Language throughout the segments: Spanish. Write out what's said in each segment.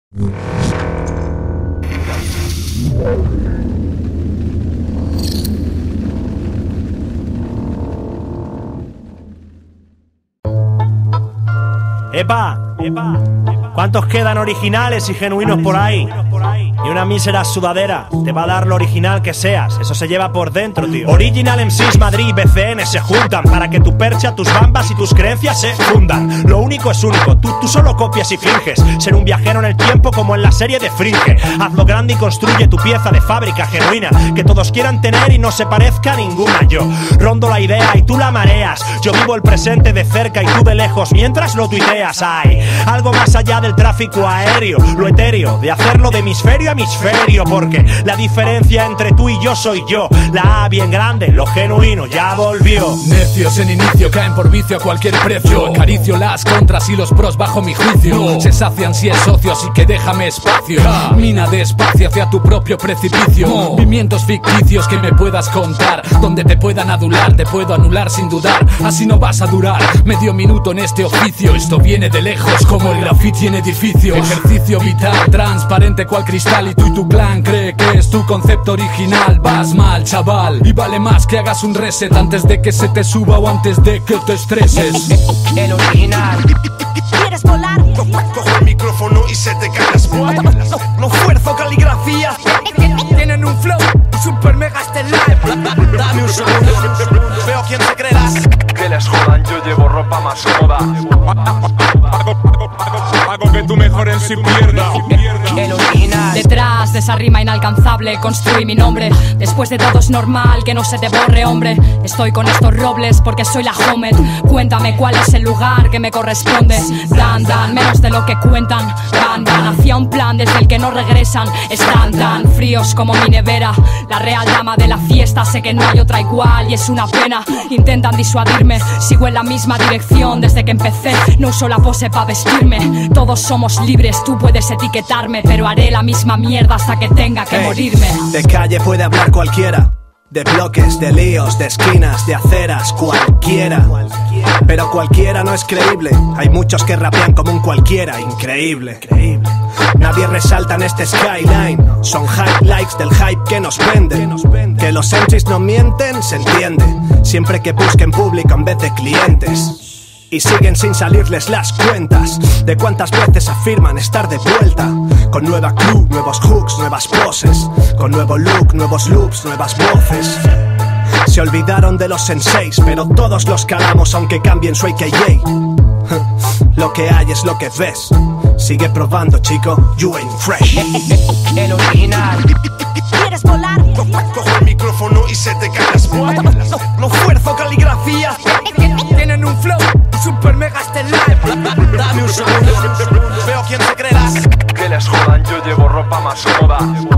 ¡Epa! ¿Cuántos quedan originales y genuinos por ahí? Ni una mísera sudadera te va a dar lo original que seas. Eso se lleva por dentro, tío. Original MCs Madrid y BCN se juntan para que tu percha, tus bambas y tus creencias se fundan. Lo único es único, tú solo copias y finges ser un viajero en el tiempo como en la serie de Fringe. Hazlo grande y construye tu pieza de fábrica genuina que todos quieran tener y no se parezca a ninguna. Yo rondo la idea y tú la mareas. Yo vivo el presente de cerca y tú de lejos mientras lo tuiteas. Hay algo más allá del tráfico aéreo, lo etéreo de hacerlo de hemisferio a hemisferio, porque la diferencia entre tú y yo soy yo. La A bien grande, lo genuino ya volvió. Necios en inicio caen por vicio a cualquier precio. Acaricio las contras y los pros bajo mi juicio. Se sacian si es socio, así que déjame espacio. Mina despacio hacia tu propio precipicio. Movimientos ficticios que me puedas contar, donde te puedan adular, te puedo anular sin dudar. Así no vas a durar medio minuto en este oficio. Esto viene de lejos como el graffiti en edificio. Ejercicio vital, transparente cual cristal. Y tú y tu clan cree que es tu concepto original. Vas mal, chaval, y vale más que hagas un reset antes de que se te suba o antes de que te estreses. El original. ¿Quieres volar? Cojo el micrófono y se te caen las bolas. No fuerzo caligrafía. Tienen un flow super mega estelar. Dame un segundo. Veo quién te creerás. Que les jodan, yo llevo ropa más moda. Hago que tú mejores si pierda. El original. Detrás de esa rima inalcanzable construí mi nombre. Después de todo es normal que no se te borre, hombre. Estoy con estos robles porque soy la Homet. Cuéntame cuál es el lugar que me corresponde. Dan, menos de lo que cuentan. Van, hacia un plan desde el que no regresan. Están tan fríos como mi nevera. La real dama de la fiesta, sé que no hay otra igual y es una pena. Intentan disuadirme, sigo en la misma dirección desde que empecé. No uso la pose pa' vestirme. Todos somos libres, tú puedes etiquetarme, pero haré la misma mierda hasta que tenga que morirme. De calle puede hablar cualquiera, de bloques, de líos, de esquinas, de aceras, cualquiera. Pero cualquiera no es creíble. Hay muchos que rapean como un cualquiera, increíble. Nadie resalta en este skyline. Son highlights del hype que nos venden. Que los MCs no mienten, se entiende. Siempre que busquen público en vez de clientes. Y siguen sin salirles las cuentas de cuántas veces afirman estar de vuelta. Con nueva crew, nuevos hooks, nuevas poses. Con nuevo look, nuevos loops, nuevas voces. Se olvidaron de los senseis, pero todos los calamos aunque cambien su AKA. Lo que hay es lo que ves. Sigue probando, chico, you ain't fresh. El original. ¿Quieres volar? Cojo el micrófono y se te caen las bolas. No fuerzo caligrafía. Tienen un flow super mega estelar. Dame un segundo. Veo quién te creerás. Que les jodan, yo llevo ropa más moda.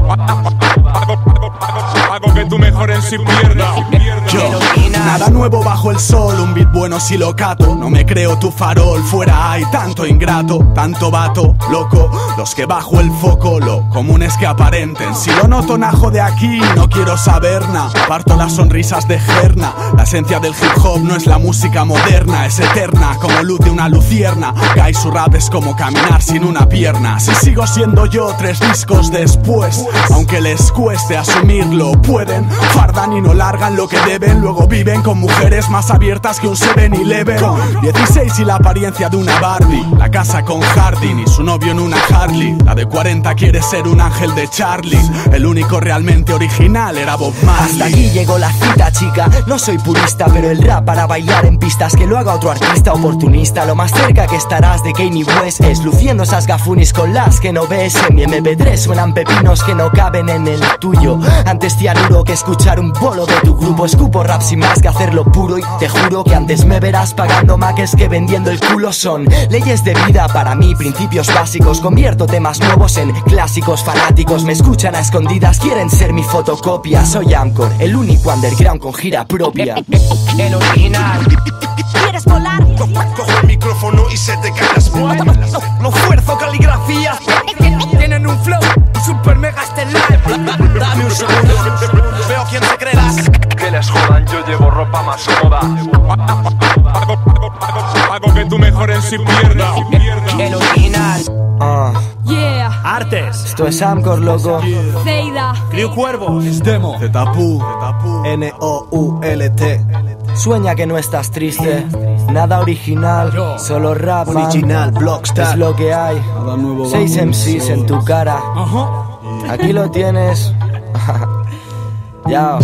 Hago que tú mejores si pierda. Nada nuevo bajo el sol, un beat bueno si lo cato. No me creo tu farol, fuera hay tanto ingrato, tanto vato, loco. Los que bajo el foco, lo común es que aparenten. Si lo noto najo de aquí, no quiero saber nada. Aparto las sonrisas de Gerna. La esencia del hip hop no es la música moderna, es eterna como luz de una lucierna. Guy, su rap es como caminar sin una pierna. Si sigo siendo yo 3 discos después, aunque les cueste asumirlo, pueden. Fardan y no largan lo que deben, luego viven con mujeres más abiertas que un 7-Eleven. 16 y la apariencia de una Barbie, la casa con jardín y su novio en una Harley. La de 40 quiere ser un ángel de Charlie. El único realmente original era Bob Marley. Hasta aquí llegó la cita, chica. No soy purista, pero el rap para bailar en pistas que lo haga otro artista oportunista. Lo más cerca que estarás de Kanye West es luciendo esas gafunis con las que no ves. En mi MP3 suenan pepinos que no caben en el tuyo. Antes cianuro que escuchar un bolo de tu grupo. Escupo rap sin más que hacerlo puro y te juro que antes me verás pagando maques que vendiendo el culo. Son leyes de vida para mí, principios básicos. Convierto temas nuevos en clásicos. Fanáticos me escuchan a escondidas, quieren ser mi fotocopia. Soy Amcor, el único underground con gira propia. El original. ¿Quieres volar? Cojo el micrófono y se te caen las bolas. No fuerzo caligrafía. Tienen un flow super mega estelar. Dame un segundo. Veo quién te creerás. Que les jodan, yo llevo ropa más moda. Hago que tú mejores si pierda. El original. Yeah. Artes. Esto es Amcor, loco. Zeida. Crew Cuervos. Es Demo. Zetapu. N-O-U-L-T. Sueña que no estás triste. Nada original, solo rap, man. Original, Blockstar. Es lo que hay. 6 MCs en tu cara. Aquí lo tienes. Ya.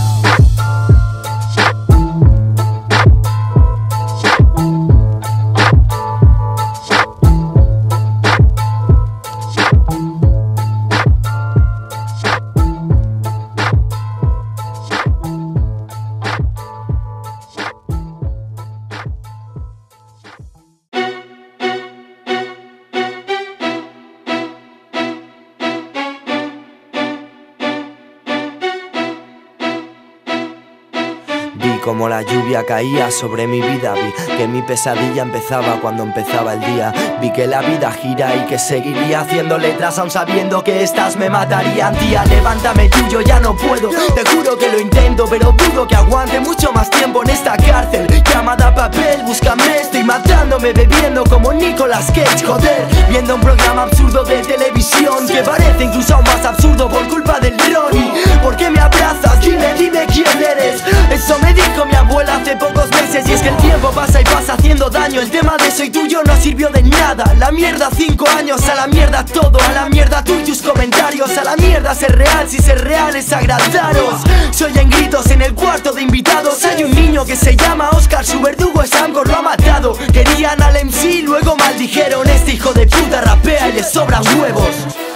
Vi como la lluvia caía sobre mi vida. Vi que mi pesadilla empezaba cuando empezaba el día. Vi que la vida gira y que seguiría haciendo letras aún sabiendo que estas me matarían. Tía, levántame tú, yo ya no puedo. Te juro que lo intento, pero dudo que aguante mucho más tiempo en esta cárcel llamada papel. Búscame, estoy matándome bebiendo como Nicolas Cage, joder. Viendo un programa absurdo de televisión que parece incluso aún más absurdo por culpa del Ronnie. ¿Por qué me abrazas? Dime quién eres. Eso me dijo mi abuela hace pocos meses. Y es que el tiempo pasa y pasa haciendo daño. El tema de soy tuyo no sirvió de nada. La mierda 5 años, a la mierda todo. A la mierda tú y tus comentarios. A la mierda ser real, si ser real es agradaros. Soy en gritos en el cuarto de invitados. Hay un niño que se llama Oscar, su verdugo es Amcor, lo ha matado. Querían al MC, luego maldijeron. Este hijo de puta rapea y le sobran huevos.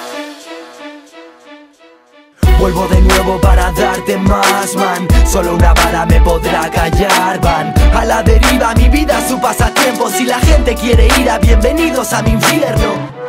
Vuelvo de nuevo para darte más, man. Solo una bala me podrá callar, van a la deriva, mi vida, su pasatiempo. Si la gente quiere ir a bienvenidos a mi infierno.